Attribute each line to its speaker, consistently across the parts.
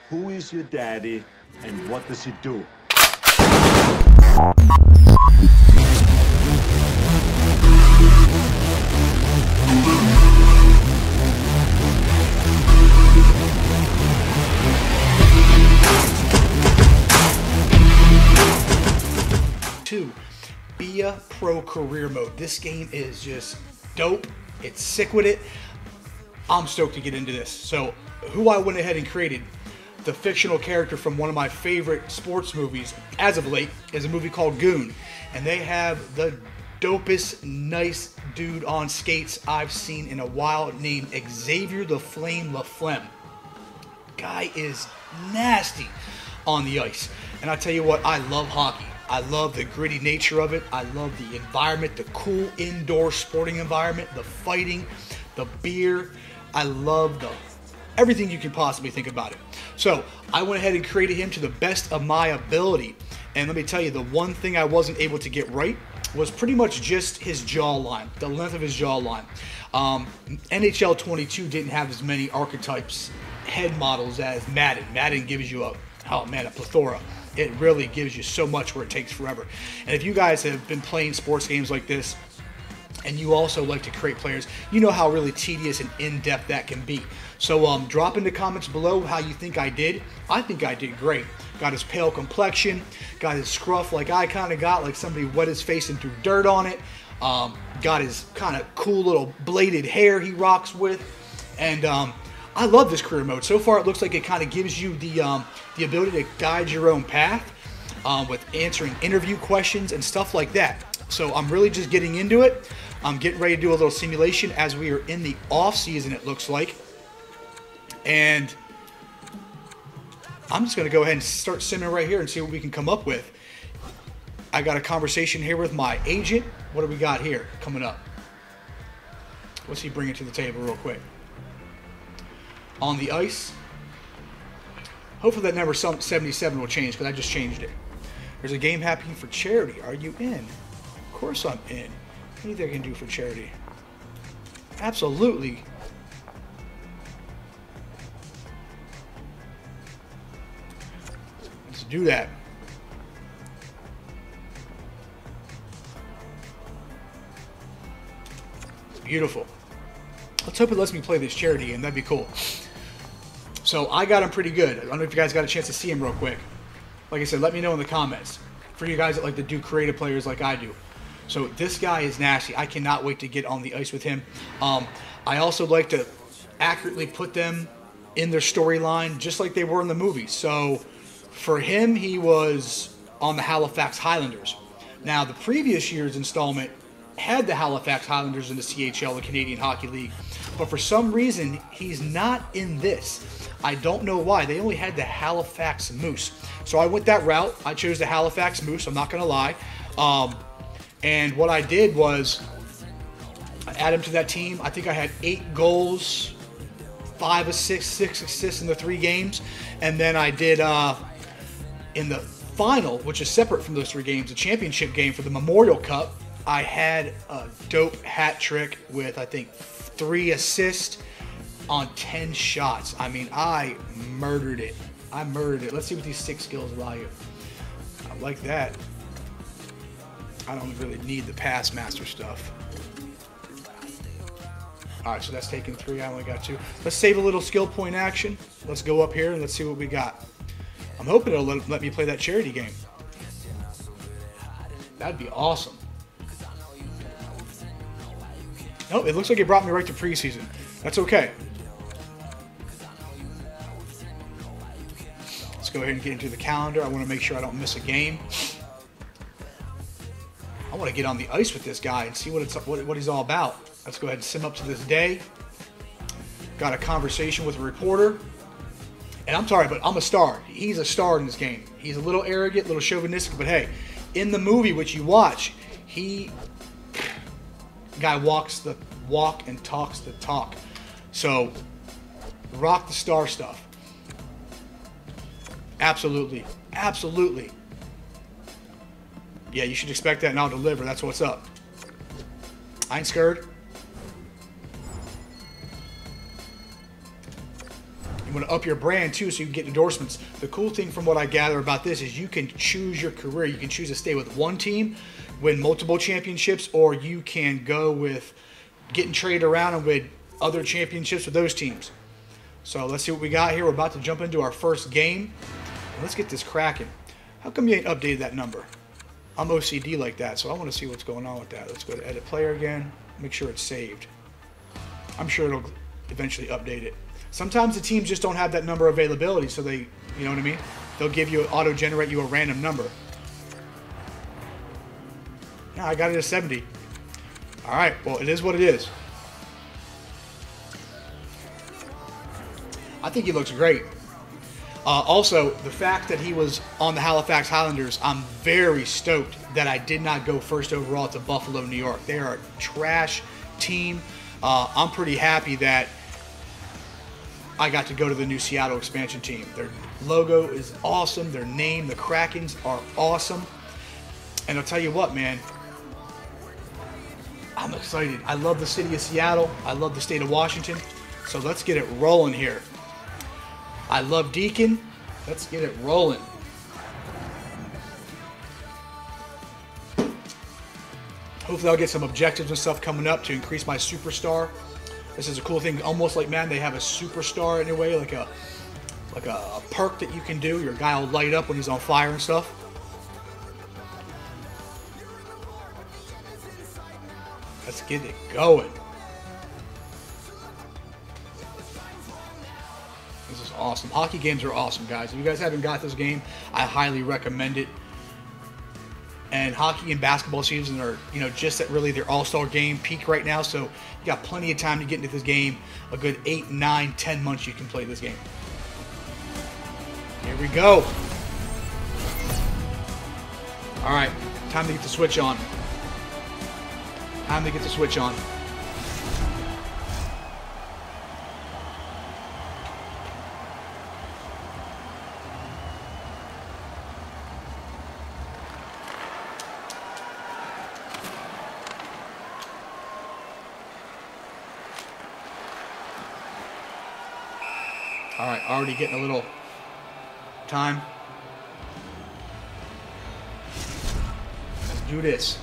Speaker 1: Who is your daddy and what does he do?
Speaker 2: Be a Pro career mode. This game is just dope. It's sick with it. I'm stoked to get into this. So who I went ahead and created, the fictional character from one of my favorite sports movies as of late, is a movie called GOON. And they have the dopest, nice dude on skates I've seen in a while named Xavier LaFlamme. Guy is nasty on the ice. And I tell you what, I love hockey. I love the gritty nature of it. I love the environment, the cool indoor sporting environment, the fighting, the beer. I love everything you can possibly think about it. So I went ahead and created him to the best of my ability. And let me tell you, the one thing I wasn't able to get right was pretty much just his jawline, the length of his jawline. NHL22 didn't have as many archetypes, head models as Madden. Madden gives you a plethora. It really gives you so much where it takes forever. And if you guys have been playing sports games like this, and you also like to create players, you know how really tedious and in-depth that can be. So drop in the comments below how you think I did. I think I did great. Got his pale complexion, got his scruff like I kind of got, like somebody wet his face and threw dirt on it. Got his kind of cool little bladed hair he rocks with. And I love this career mode. So far, it looks like it kind of gives you the ability to guide your own path with answering interview questions and stuff like that. So I'm really just getting into it. I'm getting ready to do a little simulation as we are in the off season, it looks like. And I'm just going to go ahead and start simming right here and see what we can come up with. I got a conversation here with my agent. What do we got here coming up? What's he bringing to the table real quick? On the ice. Hopefully that number 77 will change because I just changed it. There's a game happening for charity. Are you in? Of course I'm in. Anything I can do for charity. Absolutely. Let's do that. Beautiful. Let's hope it lets me play this charity game. That'd be cool. So I got him pretty good. I don't know if you guys got a chance to see him real quick. Like I said, let me know in the comments. For you guys that like to do creative players like I do. So this guy is nasty. I cannot wait to get on the ice with him. I also like to accurately put them in their storyline just like they were in the movie. So for him, he was on the Halifax Highlanders. Now, the previous year's installment had the Halifax Highlanders in the CHL, the Canadian Hockey League. But for some reason, he's not in this. I don't know why. They only had the Halifax Moose. So I went that route. I chose the Halifax Moose. I'm not going to lie. And what I did was I added him to that team. I think I had 8 goals, 5 assists, 6 assists in the 3 games. And then I did in the final, which is separate from those 3 games, the championship game for the Memorial Cup, I had a dope hat trick with, I think, 3 assists on 10 shots. I mean, I murdered it. I murdered it. Let's see what these 6 skills allow you. I like that. I don't really need the pass master stuff. All right, so that's taking 3. I only got 2. Let's save a little skill point action. Let's go up here and let's see what we got. I'm hoping it'll let me play that charity game. That'd be awesome. Nope, it looks like it brought me right to preseason. That's okay. Let's go ahead and get into the calendar. I want to make sure I don't miss a game. I want to get on the ice with this guy and see what he's all about. Let's go ahead and sim up to this day. Got a conversation with a reporter. And I'm sorry, but I'm a star. He's a star in this game. He's a little arrogant, a little chauvinistic, but hey, in the movie which you watch, guy walks the walk and talks the talk. So, rock the star stuff. Absolutely. Absolutely. Yeah, you should expect that and I'll deliver. That's what's up. I ain't scared. You want to up your brand too, so you can get endorsements. The cool thing from what I gather about this is you can choose your career. You can choose to stay with one team, win multiple championships, or you can go with getting traded around and win other championships with those teams. So let's see what we got here. We're about to jump into our first game. Let's get this cracking. How come you ain't updated that number? I'm OCD like that, so I want to see what's going on with that. Let's go to edit player again. Make sure it's saved. I'm sure it'll eventually update it. Sometimes the teams just don't have that number availability, so they, you know what I mean? They'll give you, auto-generate you a random number. Yeah, I got it at 70. All right, well, it is what it is. I think he looks great. Also, the fact that he was on the Halifax Highlanders, I'm very stoked that I did not go first overall to Buffalo, New York. They are a trash team. I'm pretty happy that I got to go to the new Seattle expansion team. Their logo is awesome. Their name, the Krakens, are awesome. And I'll tell you what, man, I'm excited. I love the city of Seattle. I love the state of Washington. So let's get it rolling here. I love Deacon. Let's get it rolling. Hopefully I'll get some objectives and stuff coming up to increase my superstar. This is a cool thing. Almost like, man, they have a superstar in a way, like a perk that you can do. Your guy will light up when he's on fire and stuff. Let's get it going. This is awesome. Hockey games are awesome, guys. If you guys haven't got this game, I highly recommend it. And hockey and basketball season are, you know, just at really their all-star game peak right now. So you got plenty of time to get into this game. A good 8, 9, 10 months you can play this game. Here we go. All right, time to get the switch on. Time to get the switch on. All right, already getting a little time. Let's do this.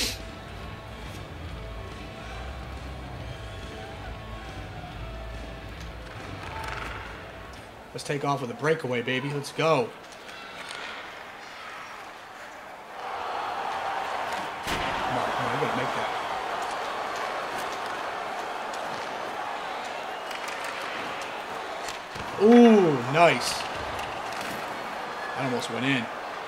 Speaker 2: Let's take off with a breakaway, baby. Let's go. Come on, I gotta make that. Ooh, nice. That almost went in.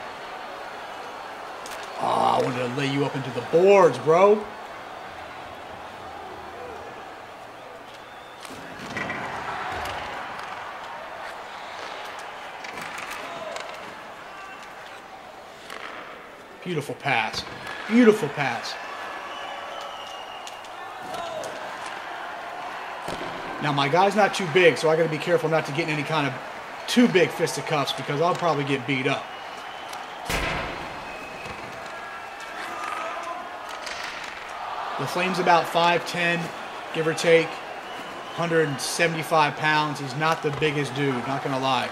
Speaker 2: Oh, I wanted to lay you up into the boards, bro. Beautiful pass. Beautiful pass. Now, my guy's not too big, so I got to be careful not to get in any kind of too big fisticuffs because I'll probably get beat up. LaFlamme's about 5'10", give or take, 175 pounds. He's not the biggest dude, not going to lie.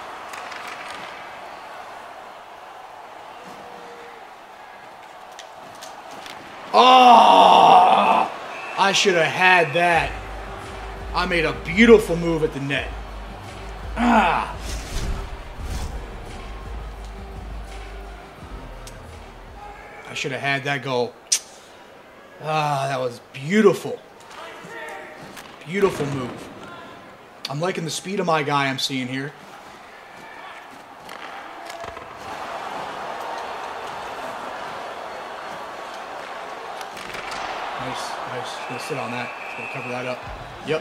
Speaker 2: Oh! I should have had that. I made a beautiful move at the net. Ah! I should have had that goal. Ah, that was beautiful. Beautiful move. I'm liking the speed of my guy I'm seeing here. Nice, nice. Just gonna sit on that. Just gonna cover that up. Yep.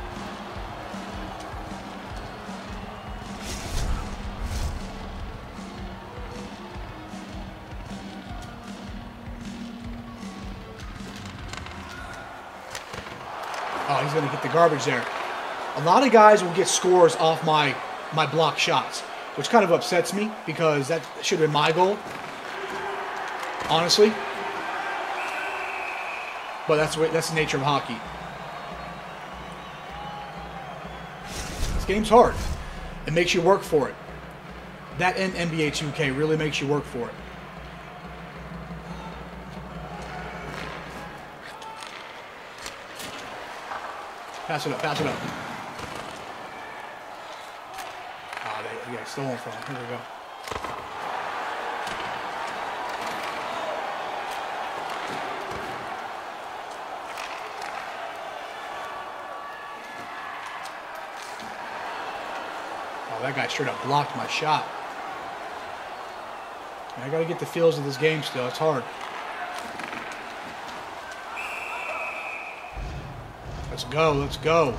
Speaker 2: Oh, he's going to get the garbage there. A lot of guys will get scores off my block shots, which kind of upsets me because that should have been my goal, honestly. But that's the nature of hockey. Let's game's hard. It makes you work for it. That and NBA 2K really makes you work for it. Pass it up, pass it up. Ah, they got stolen from him. Here we go. Oh, that guy straight up blocked my shot. I got to get the feels of this game still. It's hard. Let's go. Let's go.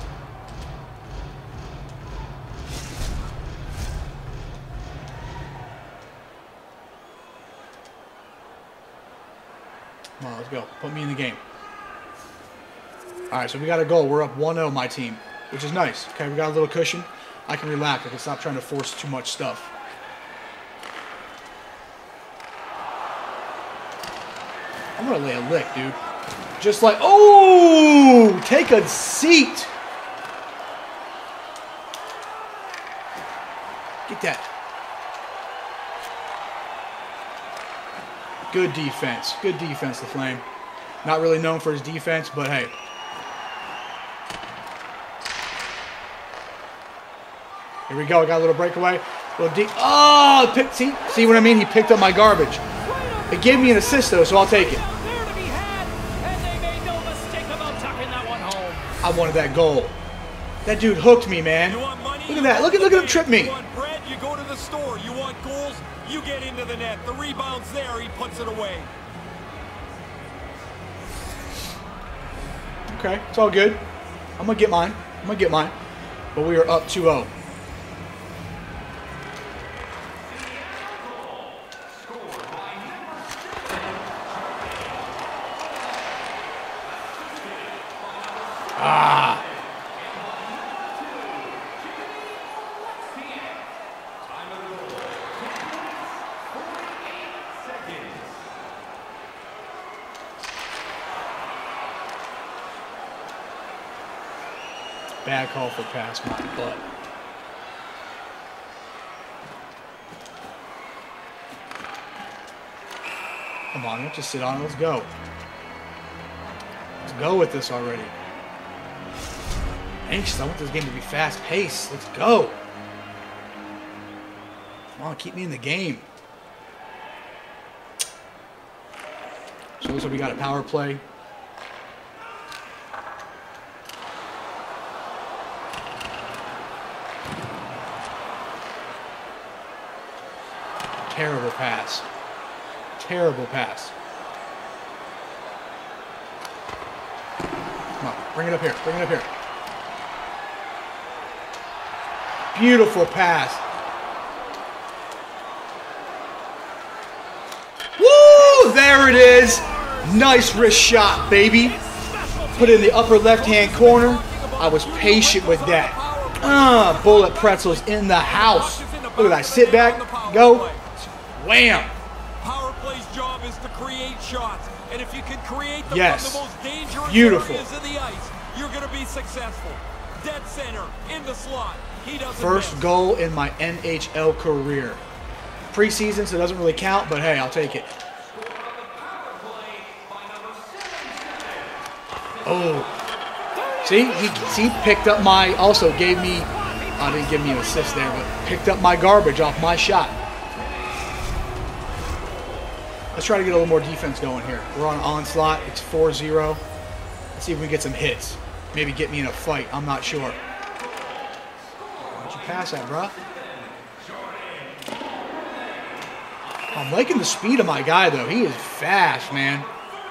Speaker 2: Come on, let's go. Put me in the game. All right, so we got a goal. We're up 1-0, my team, which is nice. Okay, we got a little cushion. I can relax. I can stop trying to force too much stuff. I'm going to lay a lick, dude. Just like, oh, take a seat. Get that. Good defense. Good defense, LaFlamme. Not really known for his defense, but hey. Here we go. I got a little breakaway. A little deep. Oh, see what I mean? He picked up my garbage. It gave me an assist, though, so I'll take it. I wanted that goal. That dude hooked me, man. Look at that. Look at him trip me.
Speaker 3: You want bread, you go to the store. You want goals, you get into the net. The rebound's there, he puts it away.
Speaker 2: Okay, it's all good. I'm going to get mine. But we are up 2-0. Ah. Bad call for pass, my butt. Come on, let's just sit on it. Let's go. Let's go with this already. Anxious. I want this game to be fast-paced. Let's go. Come on, keep me in the game. So looks like we got a power play. Terrible pass. Terrible pass. Come on, bring it up here. Bring it up here. Beautiful pass. Woo! There it is. Nice wrist shot, baby. Put it in the upper left-hand corner. I was patient with that. Bullet Pretzels in the house. Look at that. Sit back. Go. Wham.
Speaker 3: Power play's job is to create shots. And if you can create them from the most dangerous areas of the ice, you're going to be successful. Dead center, in the slot. He doesn't
Speaker 2: First
Speaker 3: miss.
Speaker 2: goal in my NHL career. Preseason, so it doesn't really count, but hey, I'll take it. Oh. See, he picked up my, also gave me, didn't give me an assist there, but picked up my garbage off my shot. Let's try to get a little more defense going here. We're on onslaught. It's 4-0. Let's see if we can get some hits. Maybe get me in a fight. I'm not sure. Why'd you pass that, bro? I'm liking the speed of my guy, though. He is fast, man.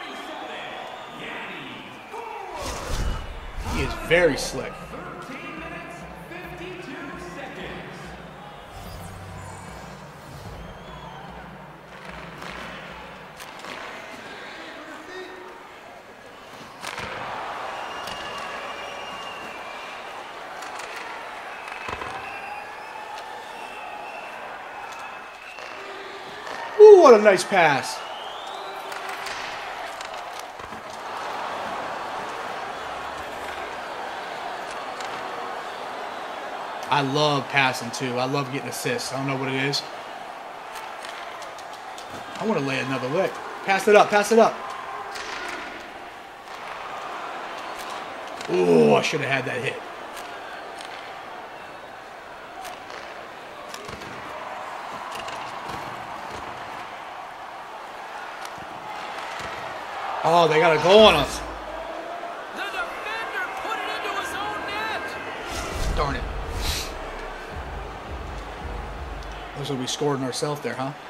Speaker 2: He is very slick. Ooh, what a nice pass. I love passing too. I love getting assists. I don't know what it is. I want to lay another lick. Pass it up. Pass it up. Oh, I should have had that hit. Oh, they got a goal on us.
Speaker 3: The defender put it into his own net.
Speaker 2: Darn it. Looks like we scored on ourselves there, huh?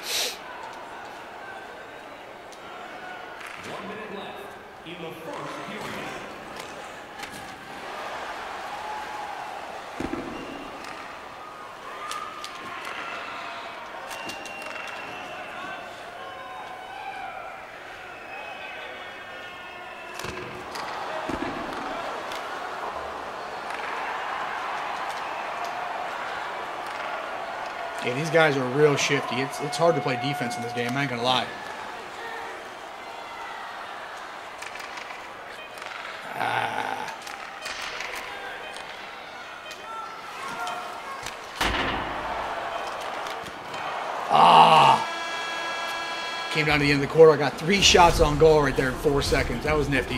Speaker 4: 1 minute left in the first period.
Speaker 2: Yeah, these guys are real shifty. It's hard to play defense in this game, I ain't gonna lie. Came down to the end of the quarter. I got 3 shots on goal right there in 4 seconds. That was nifty.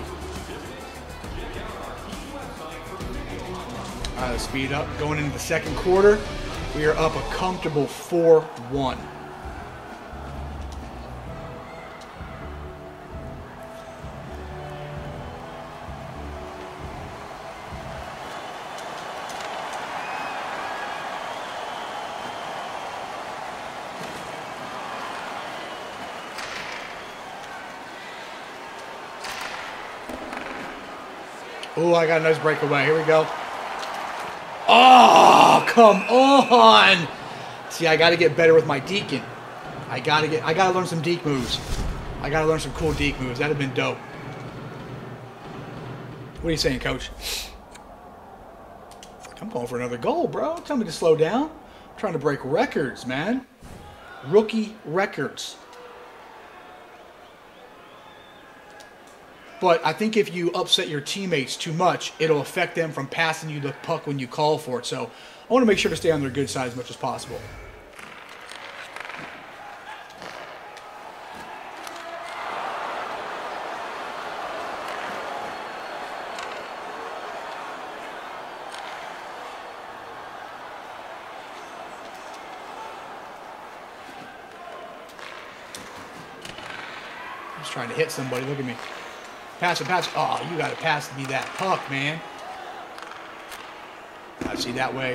Speaker 2: All right, let's speed up. Going into the second quarter, we are up a comfortable 4-1. Oh, I got a nice breakaway. Here we go. Oh, come on. See, I got to get better with my deacon. I got to learn some deke moves. I got to learn some cool deke moves. That'd have been dope. What are you saying, coach? I'm going for another goal, bro. Tell me to slow down. I'm trying to break records, man. Rookie records. But I think if you upset your teammates too much, it'll affect them from passing you the puck when you call for it. So I want to make sure to stay on their good side as much as possible. I'm just trying to hit somebody. Look at me. Pass it, pass it. Oh, you got to pass me that puck, man. I see that way.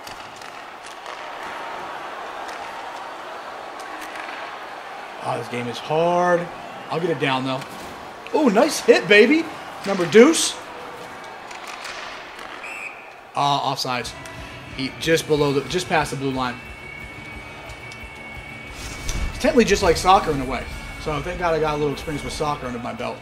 Speaker 2: Oh, this game is hard. I'll get it down, though. Oh, nice hit, baby. Number deuce. Offsides. He just past the blue line. It's technically just like soccer in a way. So thank God I got a little experience with soccer under my belt.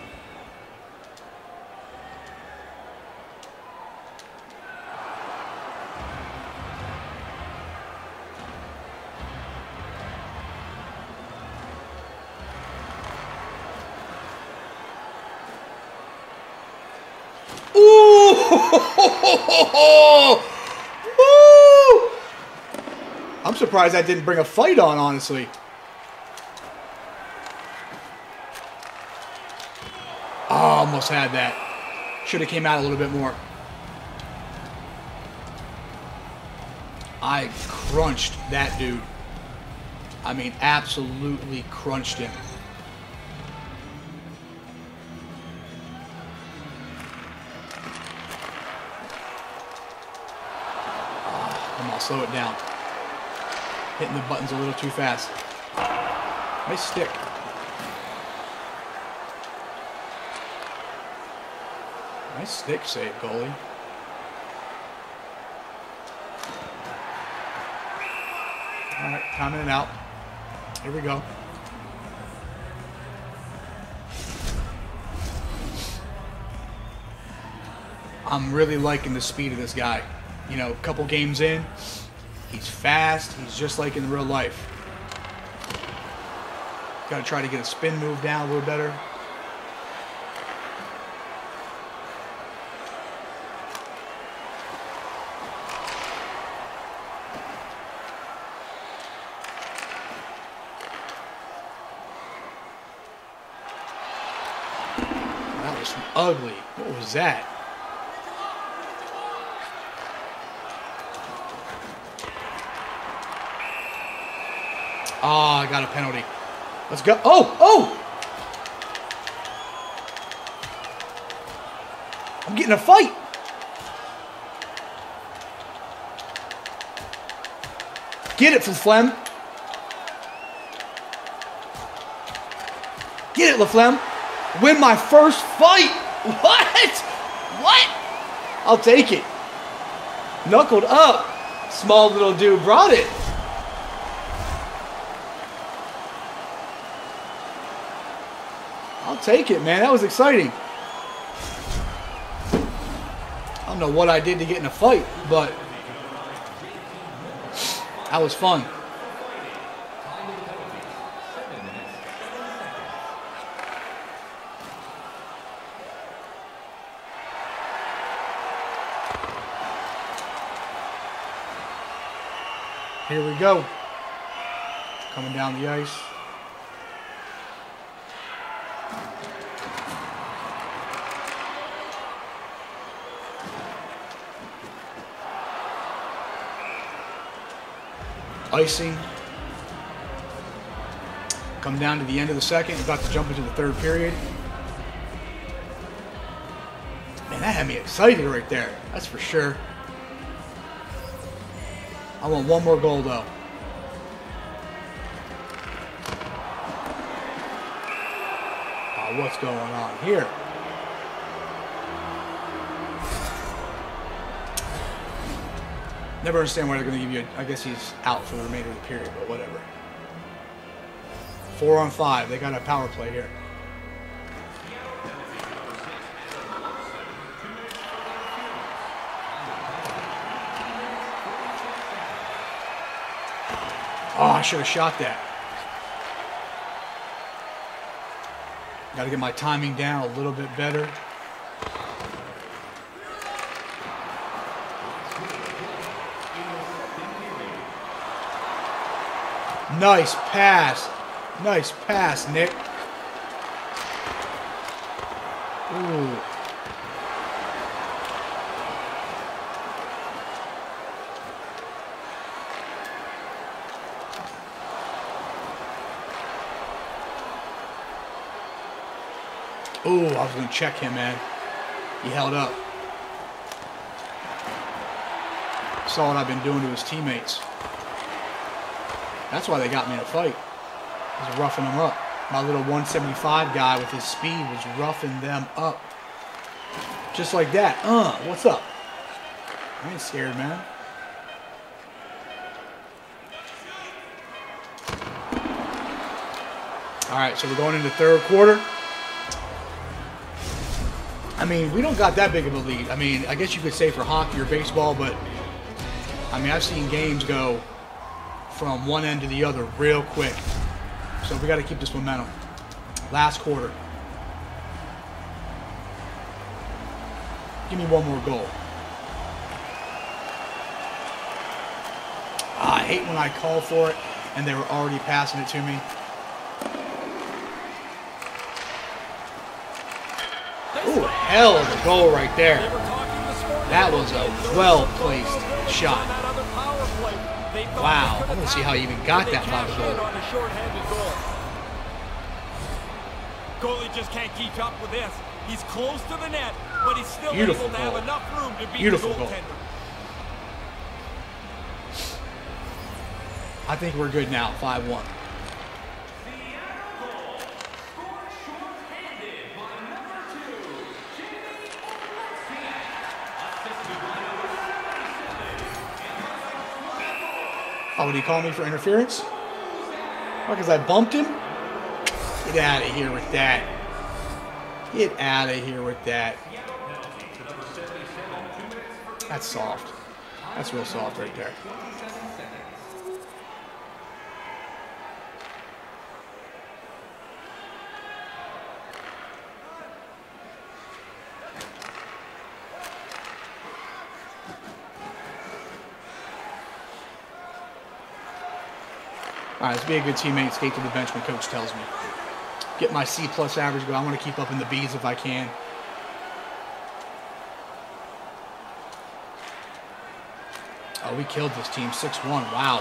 Speaker 2: I'm surprised that didn't bring a fight on, honestly. Oh, almost had that. Should have came out a little bit more. I crunched that dude. I mean, absolutely crunched him. Come on, slow it down. Hitting the buttons a little too fast. Nice stick. Nice stick save, goalie. All right, timing it out. Here we go. I'm really liking the speed of this guy. You know, a couple games in, he's fast. He's just like in real life. Got to try to get a spin move down a little better. was ugly. What was that? Oh, I got a penalty. Let's go. Oh, oh! I'm getting a fight. Get it, LaFlamme. Get it, LaFlamme. Win my first fight. What? What? I'll take it. Knuckled up. Small little dude brought it. I'll take it, man. That was exciting. I don't know what I did to get in a fight, but that was fun. Here we go. Coming down the ice. Icing. Come down to the end of the second. About to jump into the third period. Man, that had me excited right there. That's for sure. I want one more goal, though. Oh, what's going on here? Never understand why they're going to give you I guess he's out for the remainder of the period, but whatever. 4 on 5. They got a power play here. Oh, I should have shot that. Got to get my timing down a little bit better. Nice pass. Nice pass, Nick. Ooh. Ooh, I was going to check him, man. He held up. Saw what I've been doing to his teammates. That's why they got me in a fight. I was roughing them up. My little 175 guy with his speed was roughing them up. Just like that. What's up? I ain't scared, man. Alright, so we're going into third quarter. I mean, we don't got that big of a lead. I mean, I guess you could say for hockey or baseball, but I mean, I've seen games go from one end to the other real quick. So we got to keep this momentum. Last quarter. Give me one more goal. I hate when I call for it and they were already passing it to me. Ooh, hell of a goal right there. That was a well-placed shot. Wow, I want to see how he even got that by the goal.
Speaker 3: Goalie just can't keep up with this. He's close to the net, but he's still able to have enough room to beat the goaltender.
Speaker 2: I think we're good now, 5-1. Oh, would he call me for interference? Why, because I bumped him? Get out of here with that. Get out of here with that. That's soft. That's real soft right there. All right, let's be a good teammate, skate to the bench when coach tells me. Get my C+ average go. I want to keep up in the B's if I can. Oh, we killed this team. 6-1. Wow.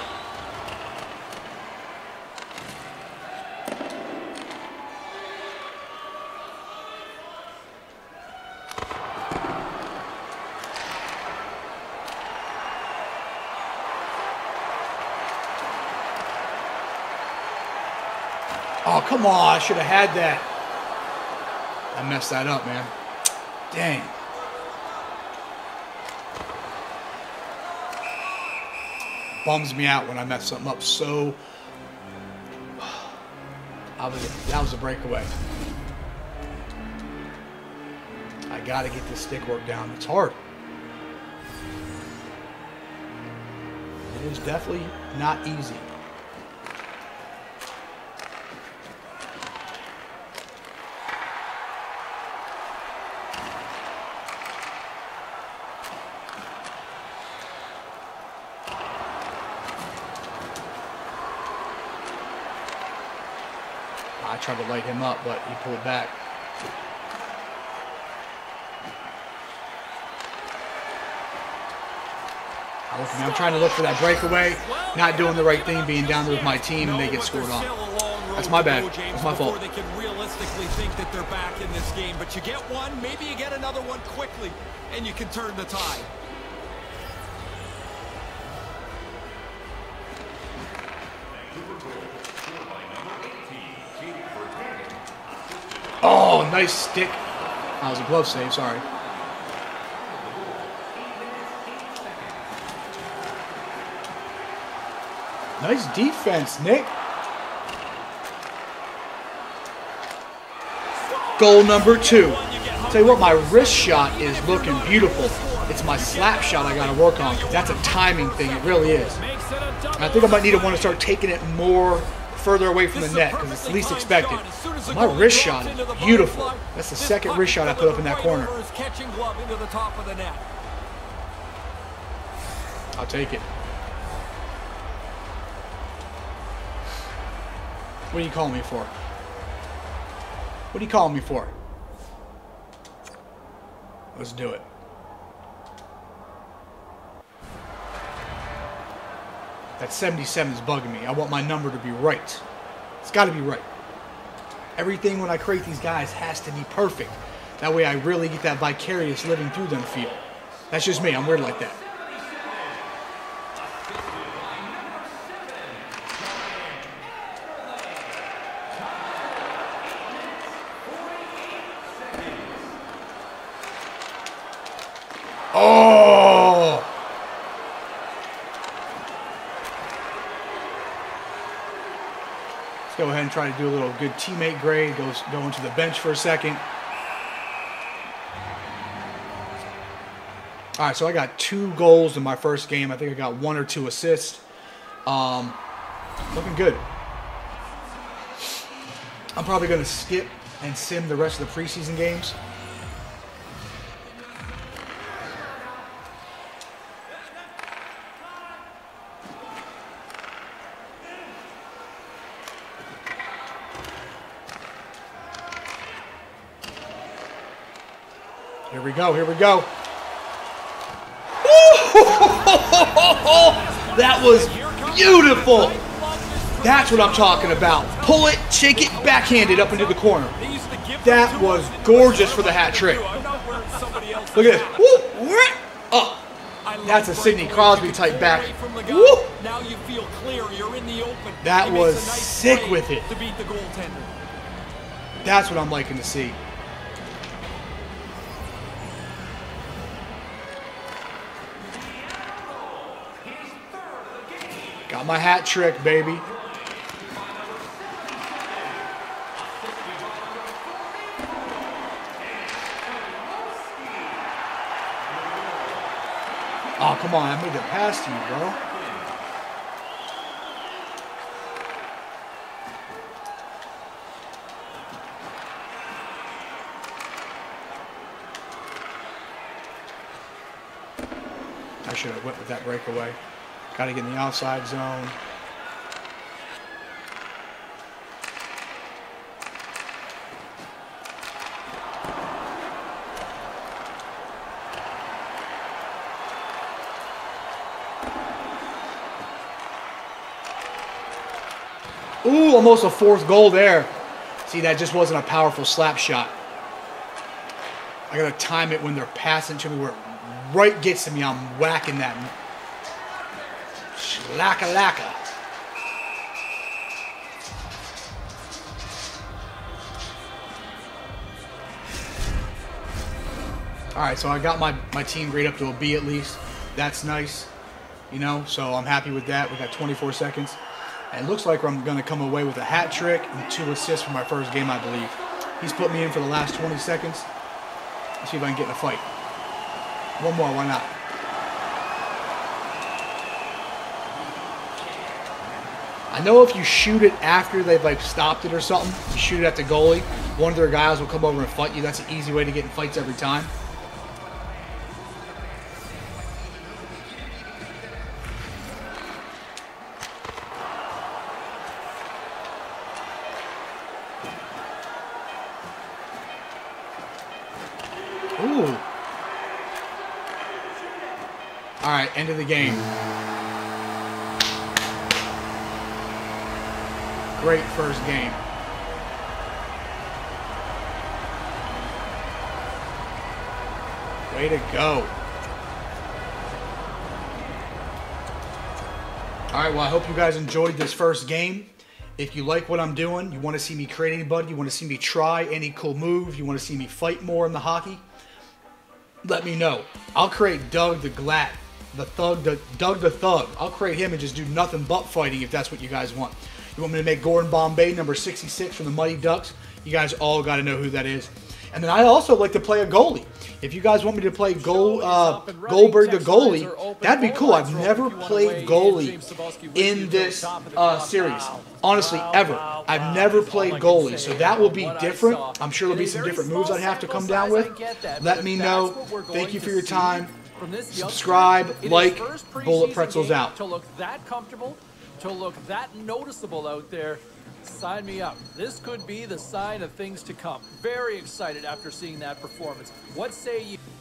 Speaker 2: Oh, come on. I should have had that. I messed that up, man. Dang. Bums me out when I mess something up. So, that was a breakaway. I got to get this stick work down. It's hard. It is definitely not easy. I tried to light him up, but he pulled back. I'm trying to look for that breakaway, not doing the right thing, being down there with my team, and they get scored on. That's my bad. That's my fault.
Speaker 3: They can realistically think that they're back in this game, but you get one, maybe you get another one quickly, and you can turn the tide.
Speaker 2: Oh, nice stick. That was a glove save, sorry. Nice defense, Nick. Goal number 2. Tell you what, my wrist shot is looking beautiful. It's my slap shot I got to work on, because that's a timing thing. It really is. And I think I might need to want to start taking it more further away from the net, because it's least expected. My wrist shot is beautiful. That's the second wrist shot I put up in that corner. I'll take it. What are you calling me for? What are you calling me for? Let's do it. That 77 is bugging me. I want my number to be right. It's got to be right. Everything when I create these guys has to be perfect. That way I really get that vicarious living through them feel. That's just me. I'm weird like that. Oh! Let's go ahead and try to do a little good teammate grade. Go into the bench for a second. All right, so I got 2 goals in my first game. I think I got 1 or 2 assists. Looking good. I'm probably going to skip and sim the rest of the preseason games. Here we go, here we go. That was beautiful. That's what I'm talking about. Pull it, shake it, backhand it up into the corner. That was gorgeous for the hat trick. Look at this. Woo! Oh, that's a Sidney Crosby type back. Woo! That was sick with it. That's what I'm liking to see. Got my hat trick, baby. Oh, come on. I made it past you, bro. I should have went with that breakaway. Got to get in the outside zone. Ooh, almost a 4th goal there. See, that just wasn't a powerful slap shot. I got to time it when they're passing to me where it right gets to me. I'm whacking that. Shlaka-laka. All right, so I got my team grade up to a B at least. That's nice, you know, so I'm happy with that. We got 24 seconds. And it looks like I'm going to come away with a hat trick and 2 assists for my first game, I believe. He's put me in for the last 20 seconds. Let's see if I can get in a fight. One more, why not? I know if you shoot it after they've like stopped it or something, you shoot it at the goalie, one of their guys will come over and fight you. That's an easy way to get in fights every time. Ooh. All right, end of the game. Great first game. Way to go. All right, well, I hope you guys enjoyed this first game. If you like what I'm doing, you want to see me create anybody, you want to see me try any cool move, you want to see me fight more in the hockey, let me know. I'll create Doug the Glat, Doug the Thug. I'll create him and just do nothing but fighting if that's what you guys want. You want me to make Gordon Bombay number 66 from the Mighty Ducks? You guys all got to know who that is. And then I also like to play a goalie. If you guys want me to play Goldberg the goalie, that'd be cool. I've never played goalie in this series. Honestly, ever. I've never played goalie, so that will be different. I'm sure there'll be some different moves I'd have to come down with. Let me know. Thank you for your time. Subscribe, like, Bullet Pretzels out.
Speaker 5: To look that comfortable, to look that noticeable out there, sign me up. This could be the sign of things to come. Very excited after seeing that performance. What say you?